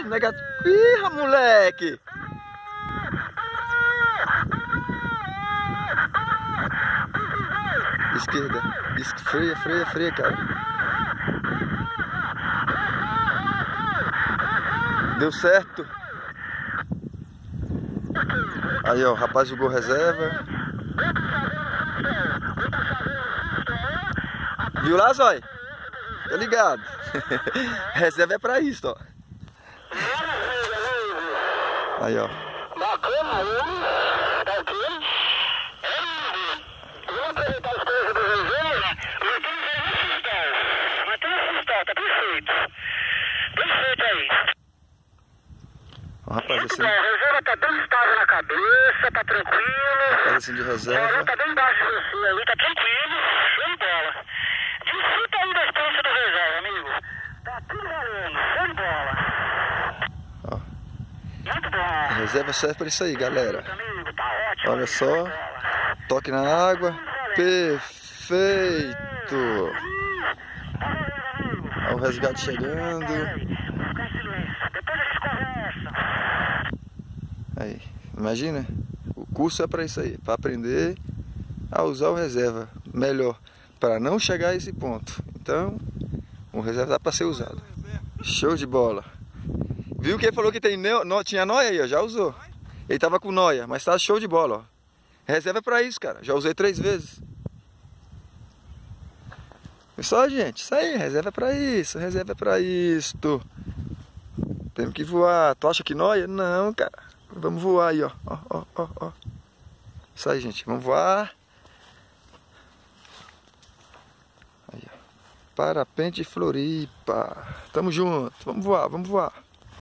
negativo. Ih, moleque! Esquerda. Freia, cara. Deu certo. Aí, ó, o rapaz jogou reserva. Viu lá, Zói? Tô ligado. Reserva é pra isso, ó. Aí, ó. Bacana, tá aqui. Vamos aproveitar as coisas do reserva. Mas tem um cristal, tá perfeito. Perfeito aí. Ó, rapaz, Muito assim. bom, a reserva tá bem estável na cabeça, tá tranquilo. Rapaz, assim de reserva. Tá bem embaixo de você ali, tá tranquilo. Show de bola. Desfruta aí da experiência do reserva, amigo. Tá tudo valendo, show de bola. Ó. Muito bom. A reserva serve pra isso aí, galera. Amigo, tá ótimo. Olha só. Toque na água. Perfeito. Olha o resgate chegando. Depois a gente conversa. Aí, imagina. O curso é pra isso aí. Pra aprender a usar o reserva melhor. Para não chegar a esse ponto. Então, o reserva dá pra ser usado. Show de bola. Viu que ele falou que tinha noia aí, ó, já usou. Ele tava com noia, mas tá show de bola, ó. Reserva é pra isso, cara. Já usei 3 vezes. Pessoal, gente, isso aí, reserva é pra isso, reserva é pra isto. Temos que voar. Tu acha que noia? Não, cara. Vamos voar aí, ó. Ó. Isso aí, gente. Vamos voar. Aí, ó. Parapente Floripa. Tamo junto. Vamos voar, vamos voar.